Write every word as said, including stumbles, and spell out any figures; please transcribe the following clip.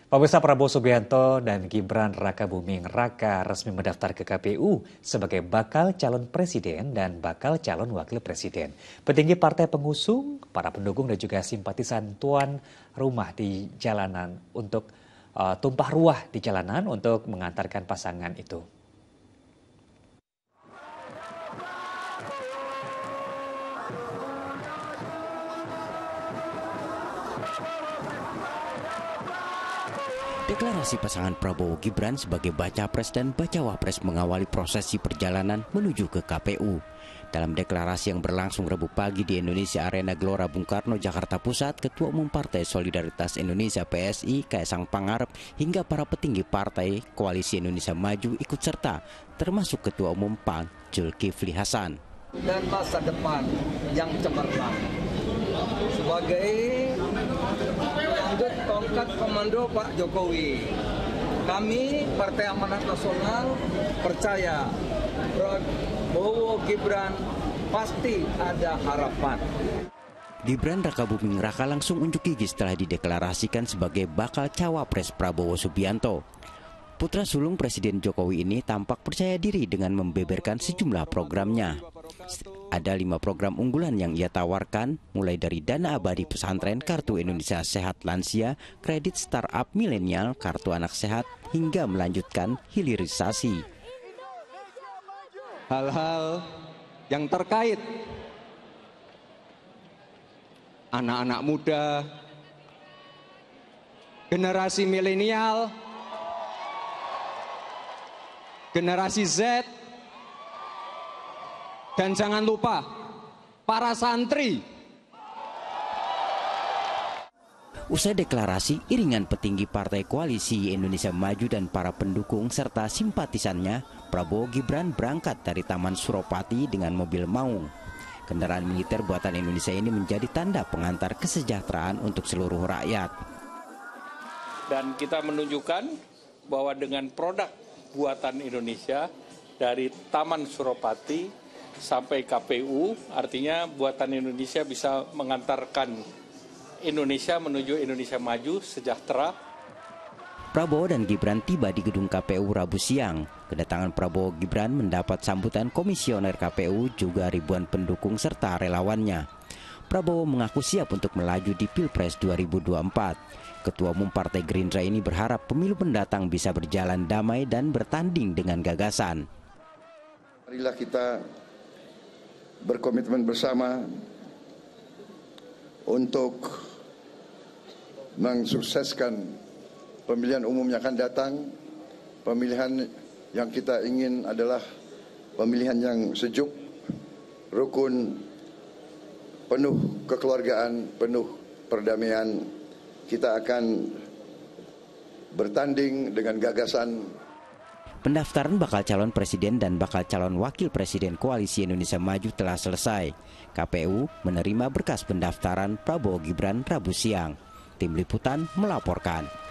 Pemirsa, Prabowo Subianto dan Gibran Rakabuming Raka resmi mendaftar ke K P U sebagai bakal calon presiden dan bakal calon wakil presiden. Petinggi partai pengusung, para pendukung dan juga simpatisan tuan rumah di jalanan untuk uh, tumpah ruah di jalanan untuk mengantarkan pasangan itu. Deklarasi pasangan Prabowo Gibran sebagai baca pres dan bacawa pres mengawali prosesi perjalanan menuju ke K P U. Dalam deklarasi yang berlangsung Rabu pagi di Indonesia Arena Gelora Bung Karno, Jakarta Pusat, Ketua Umum Partai Solidaritas Indonesia P S I, Kaisang Pangarep, hingga para petinggi partai Koalisi Indonesia Maju ikut serta, termasuk Ketua Umum P A N, Zulkifli Hasan. Dan masa depan yang cemerlang sebagai tongkat komando Pak Jokowi, kami Partai Amanat Nasional percaya Prabowo Gibran pasti ada harapan. Gibran Rakabuming Raka langsung unjuk gigi setelah dideklarasikan sebagai bakal cawapres Prabowo Subianto. Putra sulung Presiden Jokowi ini tampak percaya diri dengan membeberkan sejumlah programnya. Ada lima program unggulan yang ia tawarkan, mulai dari dana abadi pesantren, kartu Indonesia Sehat Lansia, kredit startup milenial, kartu anak sehat, hingga melanjutkan hilirisasi. Hal-hal yang terkait anak-anak muda, generasi milenial, generasi Z, dan jangan lupa para santri. Usai deklarasi, iringan petinggi Partai Koalisi Indonesia Maju dan para pendukung serta simpatisannya, Prabowo Gibran berangkat dari Taman Suropati dengan mobil maung. Kendaraan militer buatan Indonesia ini menjadi tanda pengantar kesejahteraan untuk seluruh rakyat. Dan kita menunjukkan bahwa dengan produk buatan Indonesia dari Taman Suropati sampai K P U, artinya buatan Indonesia bisa mengantarkan Indonesia menuju Indonesia maju, sejahtera. Prabowo dan Gibran tiba di gedung K P U Rabu siang. Kedatangan Prabowo Gibran mendapat sambutan komisioner K P U juga ribuan pendukung serta relawannya. Prabowo mengaku siap untuk melaju di Pilpres dua ribu dua puluh empat. Ketua Umum Partai Gerindra ini berharap pemilu mendatang bisa berjalan damai dan bertanding dengan gagasan. Marilah kita berkomitmen bersama untuk mensukseskan pemilihan umum yang akan datang. Pemilihan yang kita ingin adalah pemilihan yang sejuk, rukun, penuh kekeluargaan, penuh perdamaian. Kita akan bertanding dengan gagasan. Pendaftaran bakal calon presiden dan bakal calon wakil presiden Koalisi Indonesia Maju telah selesai. K P U menerima berkas pendaftaran Prabowo Gibran Rabu siang. Tim Liputan melaporkan.